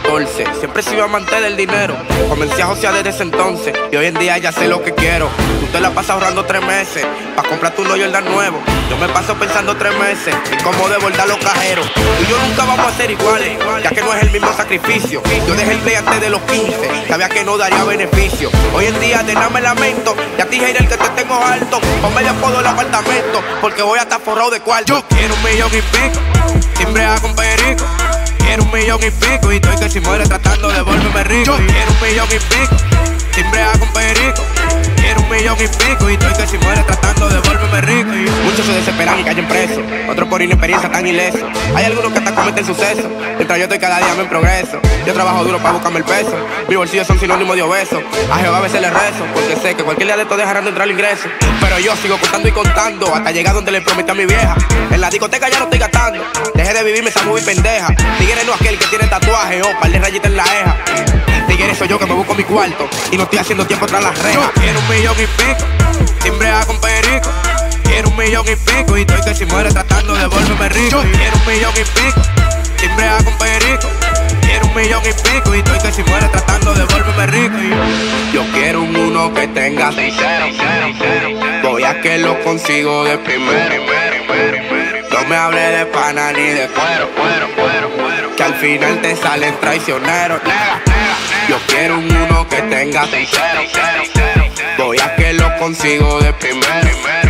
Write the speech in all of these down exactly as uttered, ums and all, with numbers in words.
catorce. Siempre he sido amante del dinero. Comencé a josear desde ese entonces y hoy en día ya sé lo que quiero. Tú te la pasas ahorrando tres meses pa' comprarte un Jordan nuevo. Yo me paso pensando tres meses en cómo devolver los cajeros. Tú y yo nunca vamos a ser iguales, ya que no es el mismo sacrificio. Yo dejé el play antes de los quince, sabía que no daría beneficio. Hoy en día de nada me lamento, ya te dije el que te tengo alto. Ponme de apodo el apartamento, porque voy a estar forrado de cuarto. Yo quiero un millón y pico, siempre hago un perico. Quiero un millón y pico y estoy que si muere tratando de volverme rico. Yo quiero un millón y pico, siempre hago un perico. Quiero un millón y pico y estoy que si muere tratando de volverme rico. Muchos se desesperan y caen presos, otros por inexperiencia tan ilesos. Hay algunos que hasta cometen suceso, mientras yo estoy cada día en progreso. Yo trabajo duro para buscarme el peso, mis bolsillos son sinónimos de obeso. A Jehová a veces le rezo, porque sé que cualquier día de esto dejarán de entrar el ingreso. Pero yo sigo contando y contando, hasta llegar donde le prometí a mi vieja. En la discoteca ya no estoy gastando, dejé de vivir, me salgo muy pendeja. Tigre no aquel que tiene tatuaje o par de rayitas en la eja. Tigre soy yo que me busco mi cuarto y no estoy haciendo tiempo tras las rejas. Yo quiero un millón y pico, siempre hago un perico. Quiero un millón y pico y estoy que si muere tratando de volverme rico. Yo quiero un millón y pico, siempre hago un perico. Quiero un millón y pico y estoy que si muere tratando de volverme rico. Yo quiero un uno que tenga seis cero. Voy a que lo consigo de primero. No me hable de pana ni de cuero, que al final te salen traicioneros. Yo quiero un uno que tenga seis cero. Voy a que lo consigo de primero.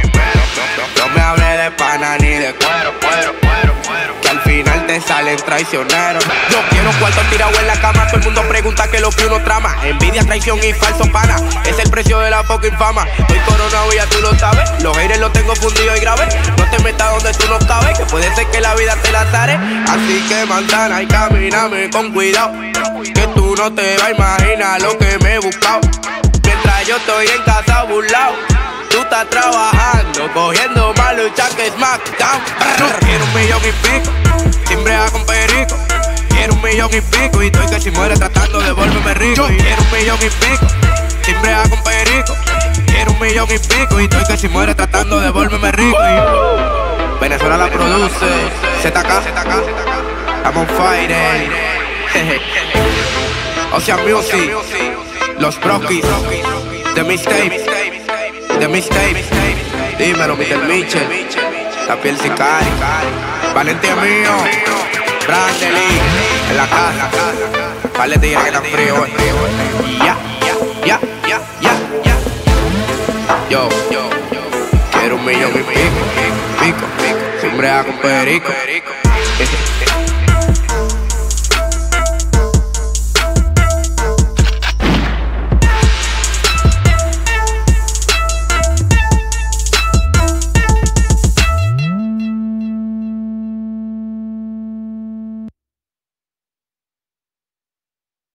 No me hable de pana ni de cuero, que al final te salen traicioneros. Yo quiero cuarto tirado en la cama. Todo el mundo pregunta qué es lo que uno trama. Envidia, traición y falso pana, es el precio de la poca infama. Estoy coronado y ya tú lo sabes. Los haters los tengo fundido y grave. No te metas donde tú no cabes, que puede ser que la vida te la zare. Así que manzana y camíname con cuidado, que tú no te vas a imaginar lo que me he buscado. Mientras yo estoy en casa burlao, tú estás trabajando, cogiendo más lucha que SmackDown. Yo quiero un millón y pico, siempre hago un perico. Quiero un millón y pico y estoy que si muere tratando de volverme rico. Yo quiero un millón y pico, siempre hago un perico. Quiero un millón y pico y estoy que si muere tratando de volverme rico. Venezuela la produce, Z K, I'm on fire. Ocean Music, Los Brokis, The Mixtape, The Mixtape. Dímelo, mister Mitchell, La Piel Sicari, Valentín mío, Brandely, en la casa. Vale, tigre que está frío hoy. Ya, ya, ya, ya, ya. Yo, yo, quiero un millón y pico, pico, pico. Siempre hago un perico.